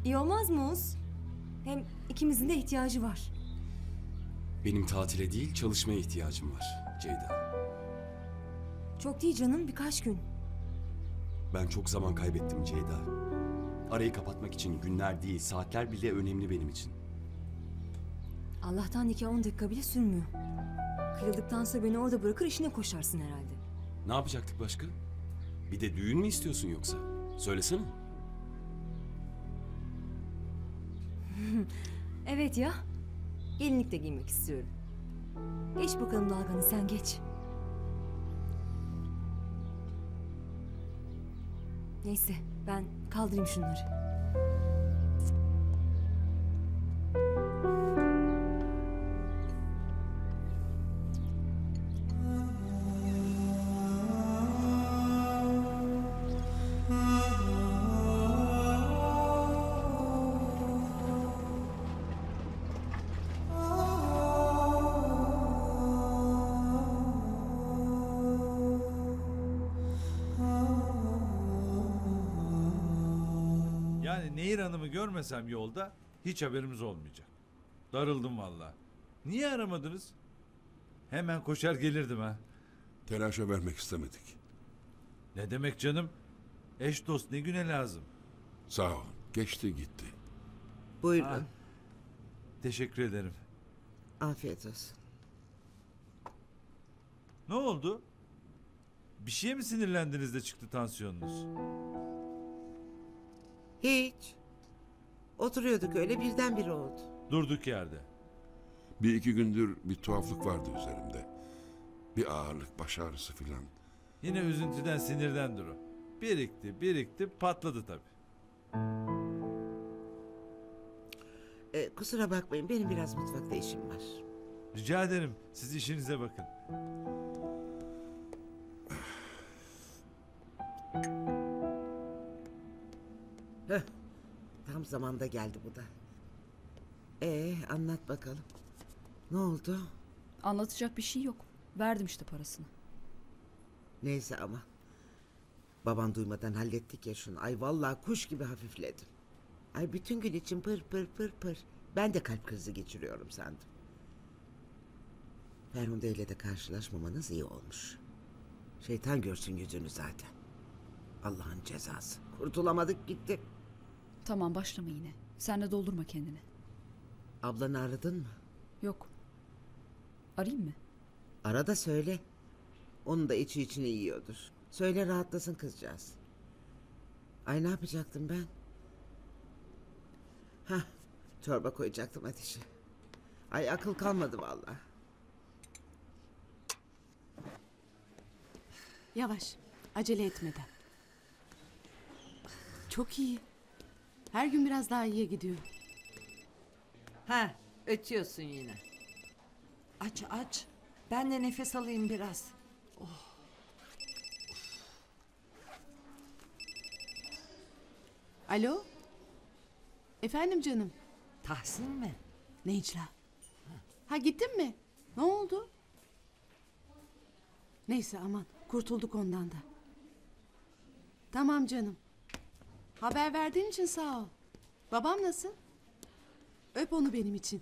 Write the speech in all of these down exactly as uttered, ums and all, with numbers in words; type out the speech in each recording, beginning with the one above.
İyi olmaz mı Oğuz? Hem ikimizin de ihtiyacı var. Benim tatile değil, çalışmaya ihtiyacım var Ceyda. Çok değil canım, birkaç gün. Ben çok zaman kaybettim Ceyda. Arayı kapatmak için günler değil, saatler bile önemli benim için. Allah'tan nikah on dakika bile sürmüyor. Kıyıldıktan sonra beni orada bırakır işine koşarsın herhalde. Ne yapacaktık başka? Bir de düğün mü istiyorsun yoksa? Söylesene. Evet ya. Gelinlik de giymek istiyorum. Geç bakalım dalganı, sen geç. Neyse, ben kaldırayım şunları. Yani Nehir Hanım'ı görmesem yolda hiç haberimiz olmayacak. Darıldım vallahi. Niye aramadınız? Hemen koşar gelirdim ha. Telaşa vermek istemedik. Ne demek canım? Eş dost ne güne lazım. Sağ ol. Geçti gitti. Buyurun. Ha. Teşekkür ederim. Afiyet olsun. Ne oldu? Bir şeye mi sinirlendiniz de çıktı tansiyonunuz? Hiç. Oturuyorduk öyle birdenbire oldu. Durduk yerde. Bir iki gündür bir tuhaflık vardı üzerimde. Bir ağırlık, baş ağrısı filan. Yine üzüntüden sinirdendir o. Birikti birikti patladı tabii. Ee, kusura bakmayın benim biraz mutfakta işim var. Rica ederim siz işinize bakın. Heh, tam zamanda geldi bu da. Ee, anlat bakalım. Ne oldu? Anlatacak bir şey yok. Verdim işte parasını. Neyse ama. Baban duymadan hallettik ya şunu. Ay vallahi kuş gibi hafifledim. Ay bütün gün için pır pır pır pır. Ben de kalp krizi geçiriyorum sandım. Ferhunde ile de karşılaşmamanız iyi olmuş. Şeytan görsün yüzünü zaten. Allah'ın cezası. Kurtulamadık gitti. Tamam başlama yine. Sen de doldurma kendini. Ablanı aradın mı? Yok. Arayayım mı? Ara da söyle. Onun da içi içine yiyordur. Söyle rahatlasın kızcağız. Ay ne yapacaktım ben? Hah, çorba koyacaktım ateşe. Ay akıl kalmadı vallahi. Yavaş, acele etmeden. Çok iyi. Her gün biraz daha iyiye gidiyor. Ha, ötüyorsun yine. Aç aç. Ben de nefes alayım biraz. Alo? Efendim canım? Tahsin mi? Necla. Ha gittin mi? Ne oldu? Neyse aman kurtulduk ondan da. Tamam canım. Haber verdiğin için sağ ol. Babam nasıl? Öp onu benim için.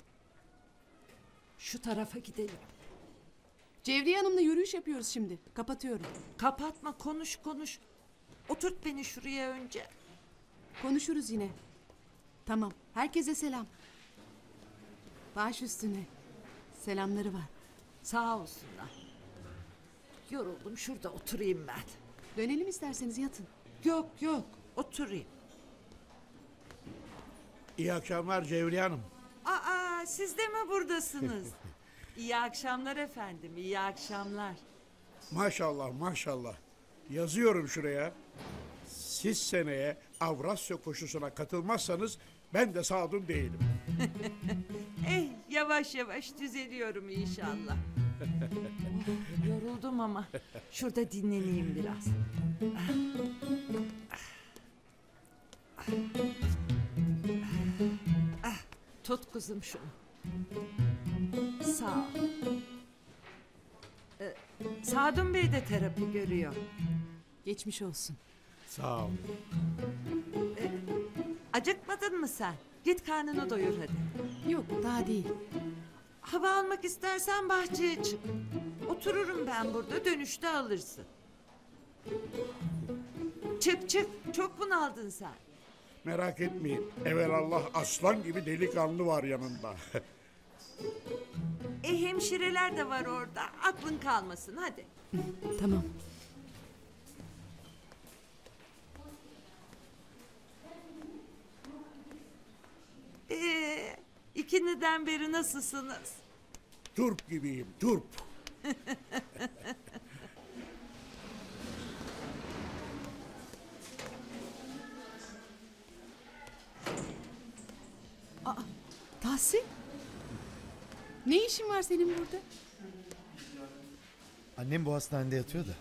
Şu tarafa gidelim. Cevriye Hanım'la yürüyüş yapıyoruz şimdi. Kapatıyorum. Kapatma, konuş konuş. Oturt beni şuraya önce. Konuşuruz yine. Tamam. Herkese selam. Baş üstüne. Selamları var. Sağ olsunlar. Yoruldum, şurada oturayım ben. Dönelim isterseniz yatın. Yok yok, oturayım. İyi akşamlar Cevriye Hanım. Aa, siz de mi buradasınız? İyi akşamlar efendim, iyi akşamlar. Maşallah maşallah. Yazıyorum şuraya. Siz seneye Avrasya koşusuna katılmazsanız ben de sadun değilim. Eh, yavaş yavaş düzeliyorum inşallah. Oh, yoruldum ama şurada dinleneyim biraz. Ah, tut kızım şunu. Sağ ol. Ee, Sadun Bey de terapi görüyor. Geçmiş olsun. Sağ ol. Acıkmadın mı sen? Git karnını doyur hadi. Yok daha değil. Hava almak istersen bahçeye çık. Otururum ben burada, dönüşte alırsın. Çık çık, çok bunaldın sen. Merak etmeyin. Evelallah aslan gibi delikanlı var yanında. E hemşireler de var orada, aklın kalmasın hadi. Tamam. Ee, ikiniden beri nasılsınız? Turp gibiyim, turp. Tahsin? Ne işin var senin burada? Annem bu hastanede yatıyor da.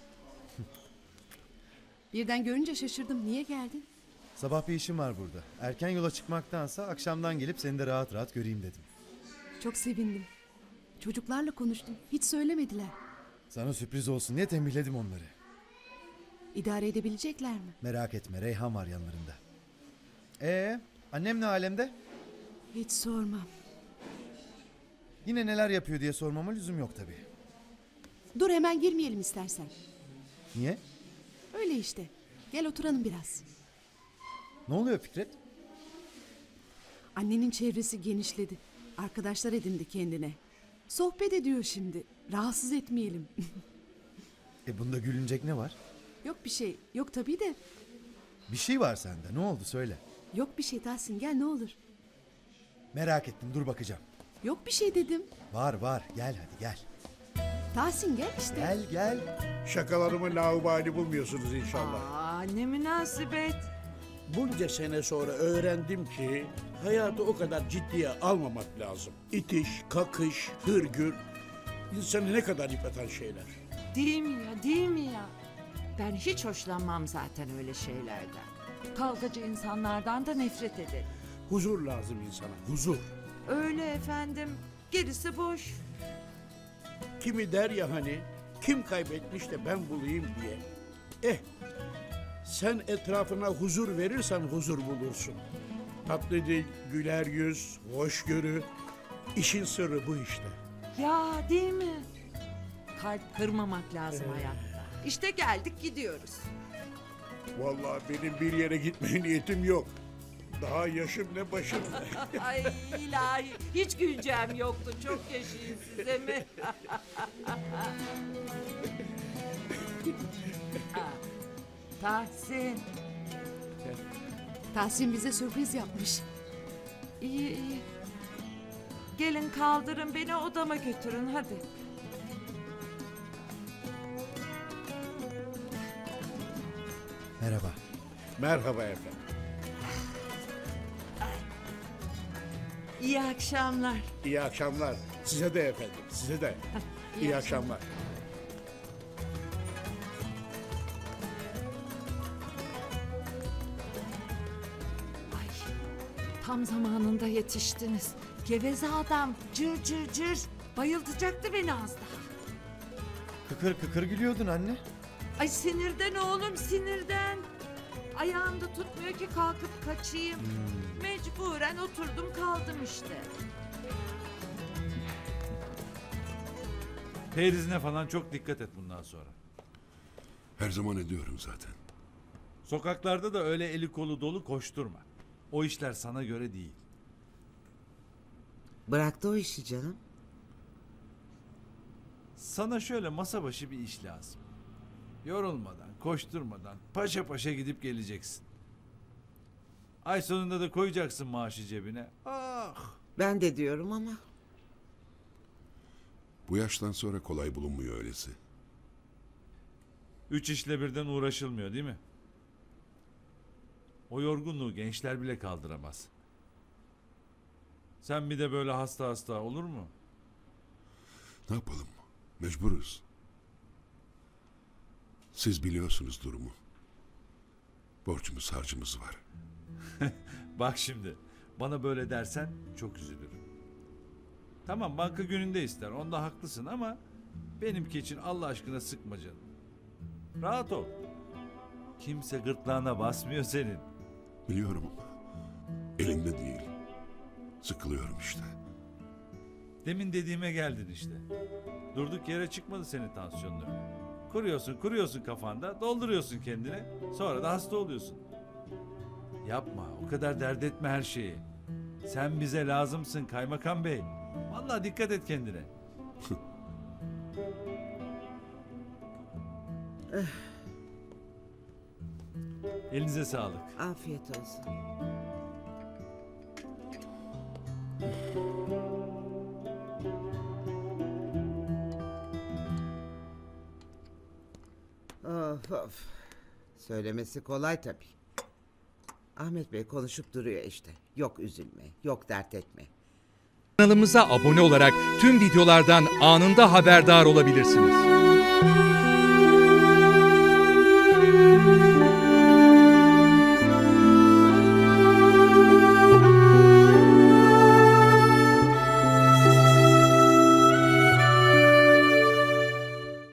Birden görünce şaşırdım. Niye geldin? Sabah bir işim var burada. Erken yola çıkmaktansa akşamdan gelip seni de rahat rahat göreyim dedim. Çok sevindim. Çocuklarla konuştum. Hiç söylemediler. Sana sürpriz olsun diye tembihledim onları. İdare edebilecekler mi? Merak etme, Reyhan var yanlarında. Ee, annem ne alemde? Hiç sormam. Yine neler yapıyor diye sormama lüzum yok tabii. Dur hemen girmeyelim istersen. Niye? Öyle işte. Gel oturalım biraz. Ne oluyor Fikret? Annenin çevresi genişledi. Arkadaşlar edindi kendine. Sohbet ediyor şimdi. Rahatsız etmeyelim. E bunda gülünecek ne var? Yok bir şey. Yok tabii de. Bir şey var sende. Ne oldu söyle. Yok bir şey Tahsin, gel ne olur. Merak ettim, dur bakacağım. Yok bir şey dedim. Var var, gel hadi gel. Tahsin gel işte. Gel gel. Şakalarımı laubali bulmuyorsunuz inşallah. Aa, ne münasebet. Bunca sene sonra öğrendim ki hayatı o kadar ciddiye almamak lazım. İtiş, kakış, hırgür insanı ne kadar yıpratan şeyler. Değil mi ya, değil mi ya? Ben hiç hoşlanmam zaten öyle şeylerden. Kavgacı insanlardan da nefret ederim. Huzur lazım insana, huzur. Öyle efendim, gerisi boş. Kimi der ya hani, kim kaybetmiş de ben bulayım diye. Eh, sen etrafına huzur verirsen huzur bulursun. Tatlı dil, güler yüz, hoşgörü, işin sırrı bu işte. Ya değil mi? Kalp kırmamak lazım hayatta. İşte geldik gidiyoruz. Vallahi benim bir yere gitmeye niyetim yok. Daha yaşım ne başım. Ay ilahi, hiç güleceğim yoktu. Çok yaşayın size mi? Tahsin. Tahsin bize sürpriz yapmış. İyi iyi. Gelin kaldırın beni odama götürün hadi. Merhaba. Merhaba efendim. İyi akşamlar. İyi akşamlar. Size de efendim, size de. İyi İyi akşamlar. Ay, tam zamanında yetiştiniz. Geveze adam cır cır cır bayıltacaktı beni az daha. Kıkır kıkır gülüyordun anne. Ay sinirden oğlum sinirden. Ayağım da tutmuyor ki kalkıp kaçayım. Mecburen oturdum kaldım işte. Perizine falan çok dikkat et bundan sonra. Her zaman ediyorum zaten. Sokaklarda da öyle eli kolu dolu koşturma. O işler sana göre değil. Bıraktı o işi canım. Sana şöyle masa başı bir iş lazım. Yorulmadan, koşturmadan paşa paşa gidip geleceksin. Ay sonunda da koyacaksın maaşı cebine. Ah! Ben de diyorum ama. Bu yaştan sonra kolay bulunmuyor öylesi. Üç işle birden uğraşılmıyor değil mi? O yorgunluğu gençler bile kaldıramaz. Sen bir de böyle hasta hasta olur mu? Ne yapalım? Mecburuz. Siz biliyorsunuz durumu. Borcumuz harcımız var. Bak şimdi bana böyle dersen çok üzülürüm. Tamam banka gününde ister onda haklısın ama benimki için Allah aşkına sıkma canım. Rahat ol. Kimse gırtlağına basmıyor senin. Biliyorum. Elinde değil. Sıkılıyorum işte. Demin dediğime geldin işte. Durduk yere çıkmadı senin tansiyonun. Kuruyorsun kuruyorsun kafanda, dolduruyorsun kendine, sonra da hasta oluyorsun. Yapma, o kadar dert etme her şeyi. Sen bize lazımsın kaymakam bey. Vallahi dikkat et kendine. Elinize sağlık. Afiyet olsun. Of of. Söylemesi kolay tabii. Ahmet Bey konuşup duruyor işte. Yok üzülme, yok dert etme. Kanalımıza abone olarak tüm videolardan anında haberdar olabilirsiniz.